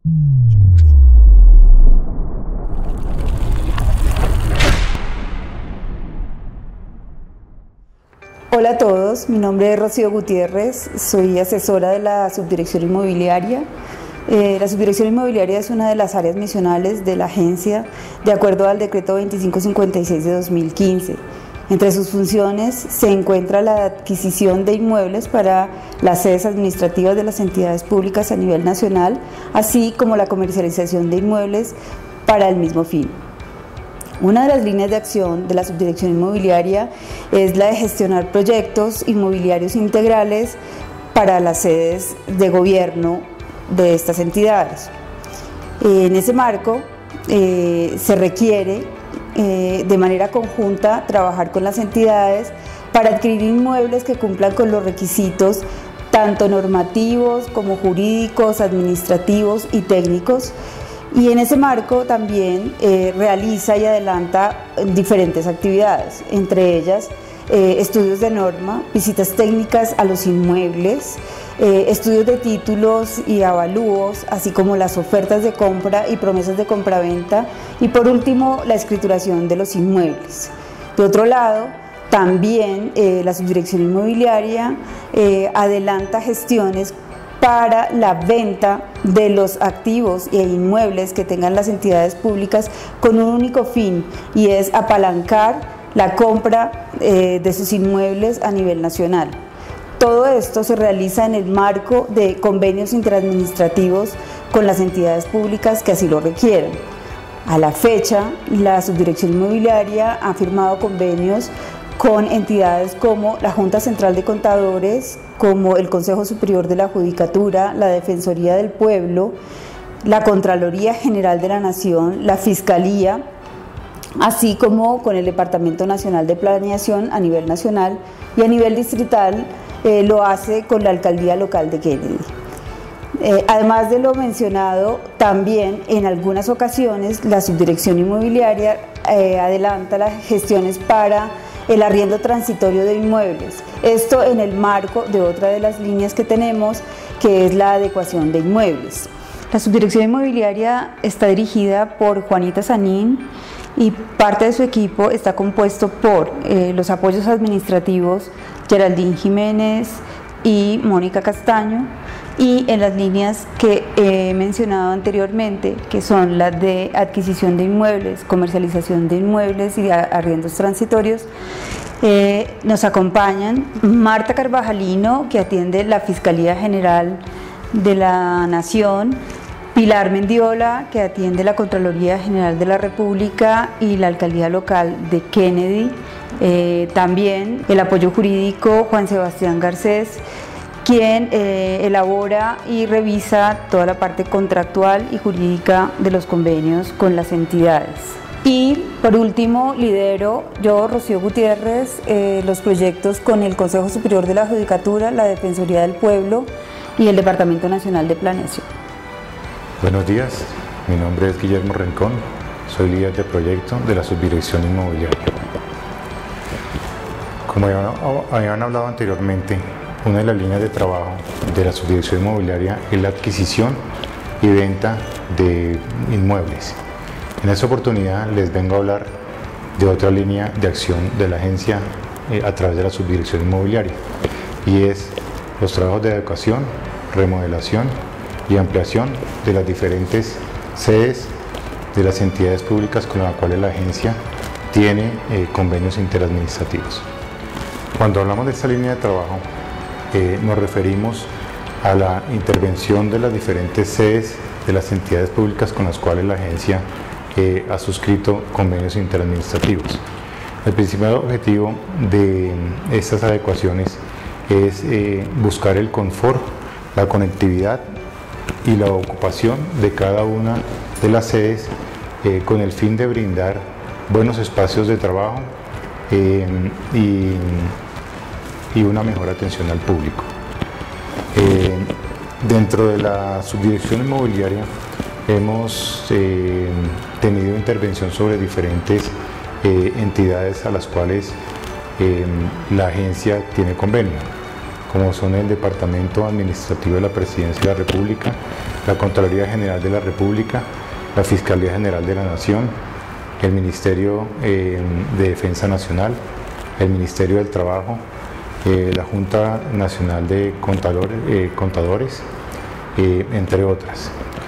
Hola a todos, mi nombre es Rocío Gutiérrez, soy asesora de la Subdirección Inmobiliaria. La Subdirección Inmobiliaria es una de las áreas misionales de la agencia de acuerdo al decreto 2556 de 2015. Entre sus funciones se encuentra la adquisición de inmuebles para las sedes administrativas de las entidades públicas a nivel nacional, así como la comercialización de inmuebles para el mismo fin. Una de las líneas de acción de la Subdirección Inmobiliaria es la de gestionar proyectos inmobiliarios integrales para las sedes de gobierno de estas entidades. En ese marco se requiere de manera conjunta trabajar con las entidades para adquirir inmuebles que cumplan con los requisitos tanto normativos como jurídicos, administrativos y técnicos. Y en ese marco también realiza y adelanta diferentes actividades, entre ellas estudios de norma, visitas técnicas a los inmuebles, estudios de títulos y avalúos, así como las ofertas de compra y promesas de compraventa, y por último la escrituración de los inmuebles. De otro lado, también la Subdirección Inmobiliaria adelanta gestiones para la venta de los activos e inmuebles que tengan las entidades públicas con un único fin, y es apalancar la compra de sus inmuebles a nivel nacional. Todo esto se realiza en el marco de convenios interadministrativos con las entidades públicas que así lo requieran. A la fecha, la Subdirección Inmobiliaria ha firmado convenios con entidades como la Junta Central de Contadores, como el Consejo Superior de la Judicatura, la Defensoría del Pueblo, la Contraloría General de la Nación, la Fiscalía, así como con el Departamento Nacional de Planeación a nivel nacional, y a nivel distrital lo hace con la Alcaldía Local de Kennedy. Además de lo mencionado, también en algunas ocasiones la Subdirección Inmobiliaria adelanta las gestiones para el arriendo transitorio de inmuebles. Esto en el marco de otra de las líneas que tenemos, que es la adecuación de inmuebles. La Subdirección Inmobiliaria está dirigida por Juanita Sanín y parte de su equipo está compuesto por los apoyos administrativos Geraldine Jiménez y Mónica Castaño, y en las líneas que he mencionado anteriormente, que son las de adquisición de inmuebles, comercialización de inmuebles y de arriendos transitorios, nos acompañan Marta Carvajalino, que atiende la Fiscalía General de la Nación, Pilar Mendiola, que atiende la Contraloría General de la República y la Alcaldía Local de Kennedy, también el apoyo jurídico Juan Sebastián Garcés, quien elabora y revisa toda la parte contractual y jurídica de los convenios con las entidades. Y por último, lidero yo, Rocío Gutiérrez, los proyectos con el Consejo Superior de la Judicatura, la Defensoría del Pueblo y el Departamento Nacional de Planeación. Buenos días, mi nombre es Guillermo Rincón, soy líder de proyecto de la Subdirección Inmobiliaria. Como habían hablado anteriormente, una de las líneas de trabajo de la Subdirección Inmobiliaria es la adquisición y venta de inmuebles. En esta oportunidad les vengo a hablar de otra línea de acción de la agencia a través de la Subdirección Inmobiliaria, y es los trabajos de adecuación, remodelación y ampliación de las diferentes sedes de las entidades públicas con las cuales la agencia tiene convenios interadministrativos. Cuando hablamos de esta línea de trabajo, nos referimos a la intervención de las diferentes sedes de las entidades públicas con las cuales la agencia ha suscrito convenios interadministrativos. El principal objetivo de estas adecuaciones es buscar el confort, la conectividad y la ocupación de cada una de las sedes con el fin de brindar buenos espacios de trabajo y una mejor atención al público. Dentro de la Subdirección Inmobiliaria hemos tenido intervención sobre diferentes entidades a las cuales la agencia tiene convenio, como son el Departamento Administrativo de la Presidencia de la República, la Contraloría General de la República, la Fiscalía General de la Nación, el Ministerio de Defensa Nacional, el Ministerio del Trabajo, la Junta Nacional de Contadores, entre otras.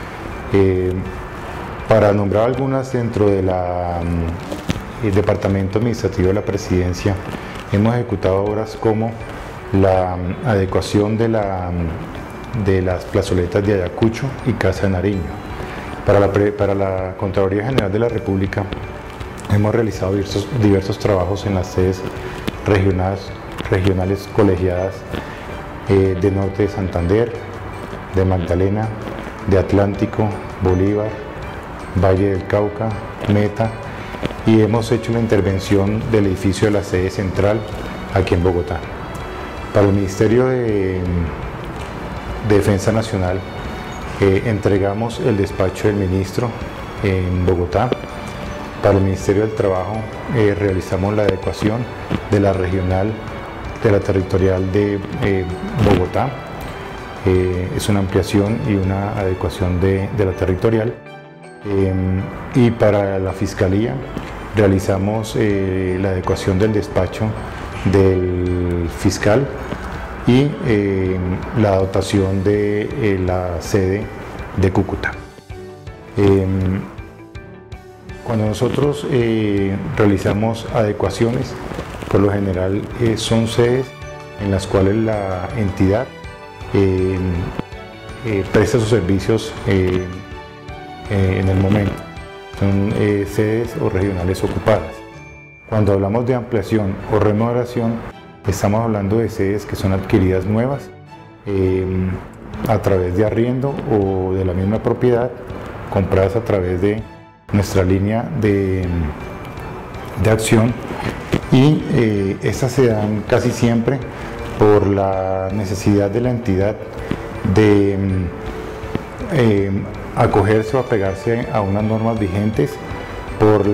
Para nombrar algunas dentro del Departamento Administrativo de la Presidencia, hemos ejecutado obras como la adecuación de las plazoletas de Ayacucho y Casa de Nariño. Para la Contraloría General de la República hemos realizado diversos trabajos en las sedes regionales colegiadas de Norte de Santander, de Magdalena, de Atlántico, Bolívar, Valle del Cauca, Meta, y hemos hecho la intervención del edificio de la sede central aquí en Bogotá. Para el Ministerio de Defensa Nacional entregamos el despacho del ministro en Bogotá. Para el Ministerio del Trabajo realizamos la adecuación de la regional, de la territorial de Bogotá. Es una ampliación y una adecuación de la territorial. Y para la Fiscalía realizamos la adecuación del despacho del fiscal y la dotación de la sede de Cúcuta. Cuando nosotros realizamos adecuaciones, por lo general son sedes en las cuales la entidad presta sus servicios en el momento. Son sedes o regionales ocupadas. Cuando hablamos de ampliación o remodelación, estamos hablando de sedes que son adquiridas nuevas a través de arriendo o de la misma propiedad, compradas a través de nuestra línea de acción, y estas se dan casi siempre por la necesidad de la entidad de acogerse o apegarse a unas normas vigentes por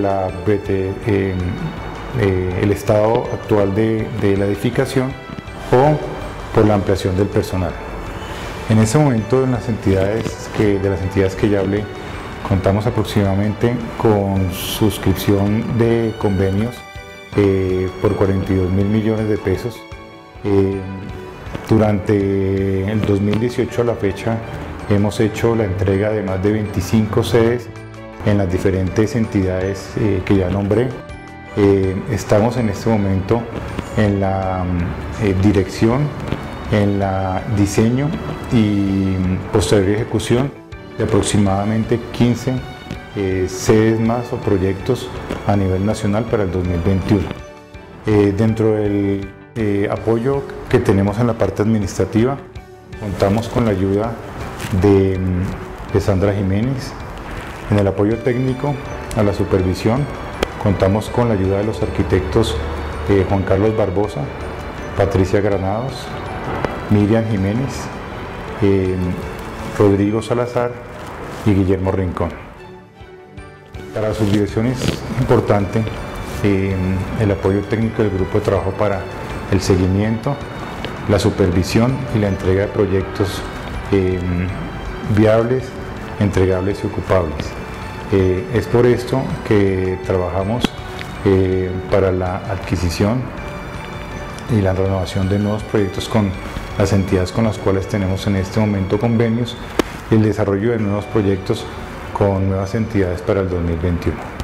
el estado actual de la edificación o por la ampliación del personal. En este momento, de las entidades que ya hablé, contamos aproximadamente con suscripción de convenios por 42.000 millones de pesos. Durante el 2018 a la fecha hemos hecho la entrega de más de 25 sedes en las diferentes entidades que ya nombré. Estamos en este momento en la dirección, en la diseño y posterior ejecución de aproximadamente 15 sedes más o proyectos a nivel nacional para el 2021. Dentro del apoyo que tenemos en la parte administrativa, contamos con la ayuda de Sandra Jiménez. En el apoyo técnico a la supervisión, contamos con la ayuda de los arquitectos Juan Carlos Barbosa, Patricia Granados, Miriam Jiménez, Rodrigo Salazar y Guillermo Rincón. Para la subdirección es importante el apoyo técnico del grupo de trabajo para el seguimiento, la supervisión y la entrega de proyectos viables, entregables y ocupables. Es por esto que trabajamos para la adquisición y la renovación de nuevos proyectos con las entidades con las cuales tenemos en este momento convenios, y el desarrollo de nuevos proyectos con nuevas entidades para el 2021.